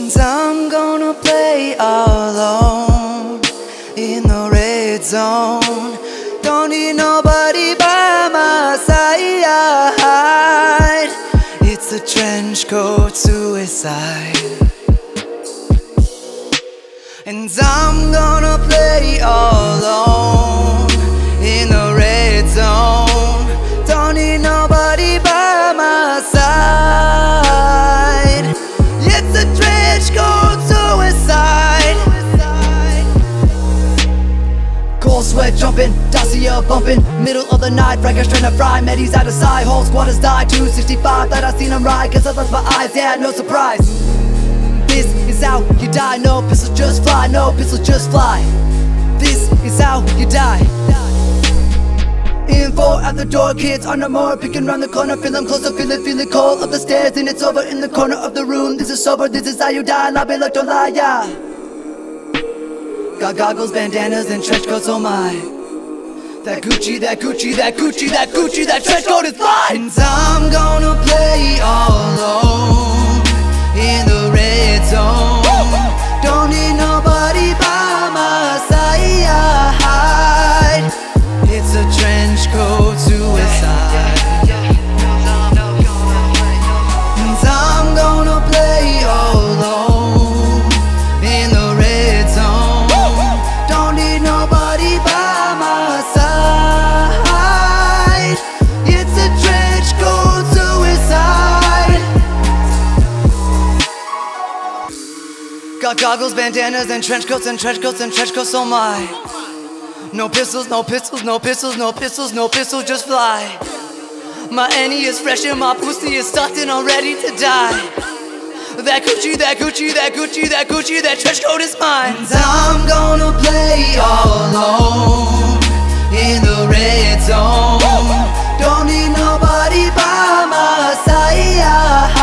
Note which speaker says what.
Speaker 1: And I'm gonna play alone in the red zone. Don't need nobody by my side. It's a trench coat suicide. And I'm gonna play alone in the red zone. Don't need nobody by my side. It's a trench coat suicide. Cold sweat jumping, dossier bumping, middle of the night, fraggers trying to fry, Medis out of sight, whole squad has died, 265, thought I seen him ride, cause I lost my eyes, yeah, no surprise. This is how you die, no pistols just fly, no pistols just fly. This is how you die. Info at the door, kids on the moor, picking round the corner, feeling closer, feeling cold. Up the stairs and it's over in the corner of the room. This is sober, this is how you die, la be look, don't lie, yeah. Got goggles, bandanas, and trench coats, oh my. That Gucci, that Gucci, that Gucci, that Gucci, that trench coat is mine. And I'm gonna play alone in the red zone. Don't need nobody by my side. It's a trench coat suicide. And I'm gonna play alone in the red zone. Don't need nobody by my side. It's a trench coat suicide. Got goggles, bandanas, and trench coats, and trench coats, and trench coats, oh my. No pistols, no pistols, no pistols, no pistols, no pistols, just fly. My Annie is fresh and my pussy is stuffed and I'm ready to die. That Gucci, that Gucci, that Gucci, that Gucci, that trench coat is mine. And I'm gonna play alone in the red zone. Don't need nobody by my side.